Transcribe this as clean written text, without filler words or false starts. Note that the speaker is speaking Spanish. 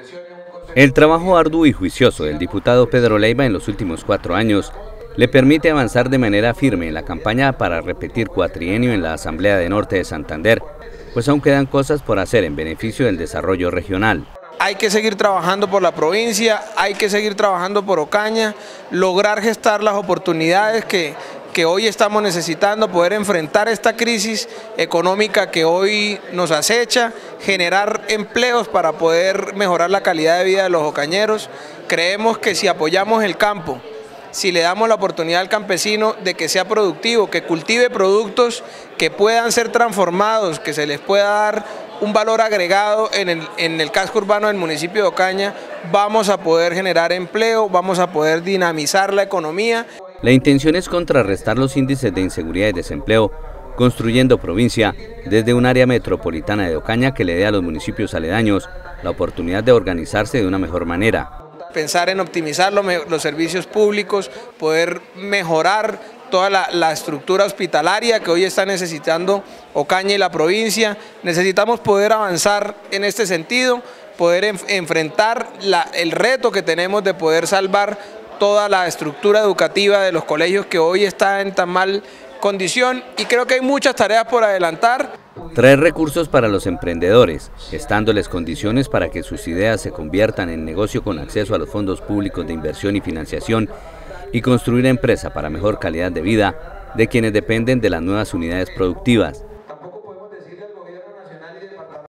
El trabajo arduo y juicioso del diputado Pedro Leiva en los últimos 4 años le permite avanzar de manera firme en la campaña para repetir cuatrienio en la Asamblea de Norte de Santander, pues aún quedan cosas por hacer en beneficio del desarrollo regional. Hay que seguir trabajando por la provincia, hay que seguir trabajando por Ocaña, lograr gestar las oportunidades que hoy estamos necesitando, poder enfrentar esta crisis económica que hoy nos acecha, generar empleos para poder mejorar la calidad de vida de los ocañeros. Creemos que si apoyamos el campo, si le damos la oportunidad al campesino de que sea productivo, que cultive productos que puedan ser transformados, que se les pueda dar un valor agregado en el casco urbano del municipio de Ocaña, vamos a poder generar empleo, vamos a poder dinamizar la economía. La intención es contrarrestar los índices de inseguridad y desempleo, construyendo provincia desde un área metropolitana de Ocaña que le dé a los municipios aledaños la oportunidad de organizarse de una mejor manera. Pensar en optimizar los servicios públicos, poder mejorar toda la estructura hospitalaria que hoy está necesitando Ocaña y la provincia. Necesitamos poder avanzar en este sentido, poder enfrentar el reto que tenemos de poder salvar toda la estructura educativa de los colegios que hoy está en tan mal condición, y creo que hay muchas tareas por adelantar. Traer recursos para los emprendedores, gestándoles condiciones para que sus ideas se conviertan en negocio con acceso a los fondos públicos de inversión y financiación, y construir empresa para mejor calidad de vida de quienes dependen de las nuevas unidades productivas.